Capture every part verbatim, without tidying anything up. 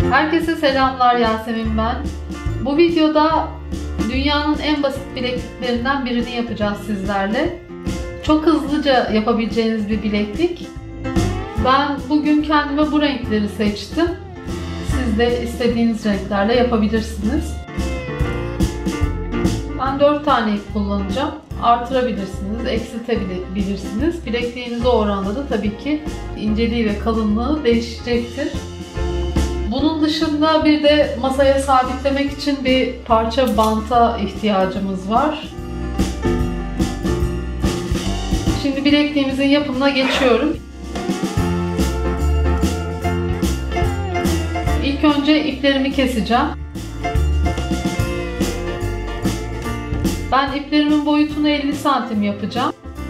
Herkese selamlar, Yasemin ben. Bu videoda dünyanın en basit bilekliklerinden birini yapacağız sizlerle. Çok hızlıca yapabileceğiniz bir bileklik. Ben bugün kendime bu renkleri seçtim. Siz de istediğiniz renklerle yapabilirsiniz. Ben dört tane ip kullanacağım. Artırabilirsiniz, eksiltebilirsiniz. Bilekliğinize oranla da tabii ki inceliği ve kalınlığı değişecektir. Bunun dışında bir de masaya sabitlemek için bir parça banta ihtiyacımız var. Şimdi bilekliğimizin yapımına geçiyorum. İlk önce iplerimi keseceğim. Ben iplerimin boyutunu elli santim yapacağım.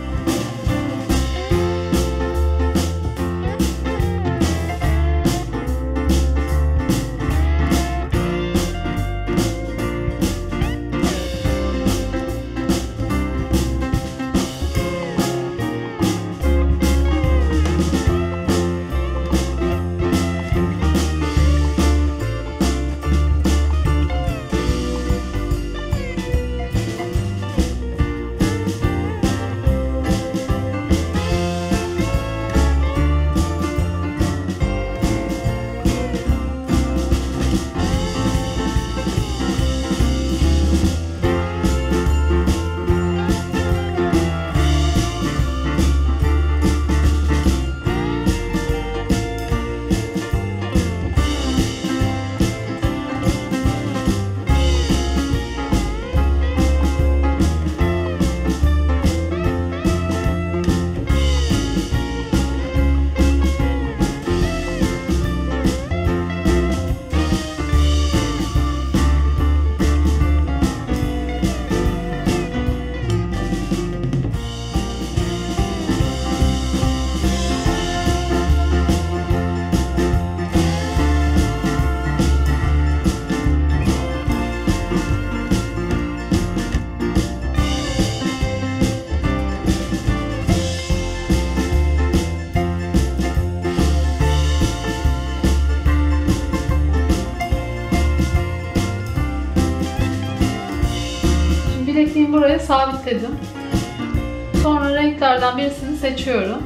Bilekliğimi buraya sabitledim. Sonra renklerden birisini seçiyorum.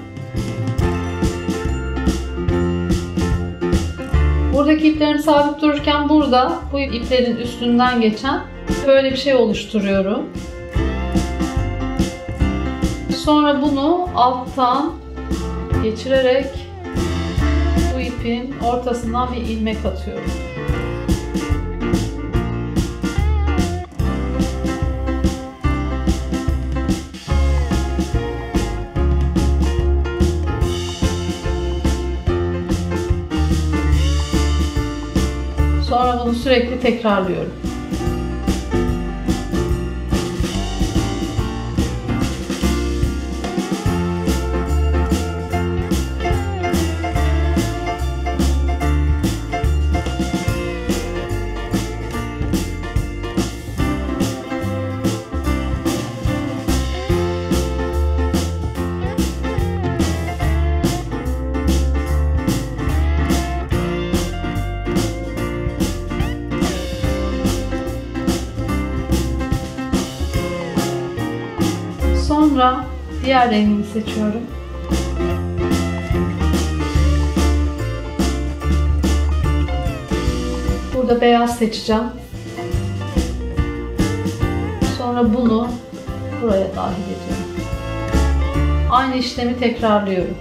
Buradaki iplerim sabit dururken burada bu iplerin üstünden geçen böyle bir şey oluşturuyorum. Sonra bunu alttan geçirerek bu ipin ortasından bir ilmek atıyorum. Sonra bunu sürekli tekrarlıyorum. Sonra diğer rengimi seçiyorum. Burada beyaz seçeceğim. Sonra bunu buraya dahil ediyorum. Aynı işlemi tekrarlıyorum.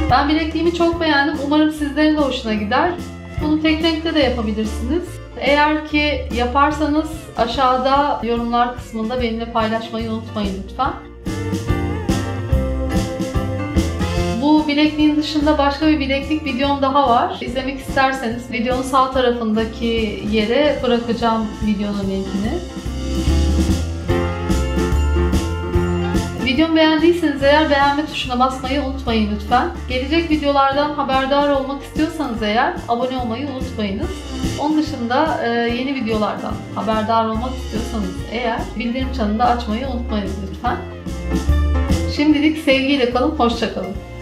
Ben bilekliğimi çok beğendim. Umarım sizlerin de hoşuna gider. Bunu tek renkte de yapabilirsiniz. Eğer ki yaparsanız aşağıda yorumlar kısmında benimle paylaşmayı unutmayın lütfen. Bu bilekliğin dışında başka bir bileklik videom daha var. İzlemek isterseniz videonun sağ tarafındaki yere bırakacağım videonun linkini. Videomu beğendiyseniz eğer beğenme tuşuna basmayı unutmayın lütfen. Gelecek videolardan haberdar olmak istiyorsanız eğer abone olmayı unutmayınız. Onun dışında yeni videolardan haberdar olmak istiyorsanız eğer bildirim çanını da açmayı unutmayınız lütfen. Şimdilik sevgiyle kalın, hoşça kalın.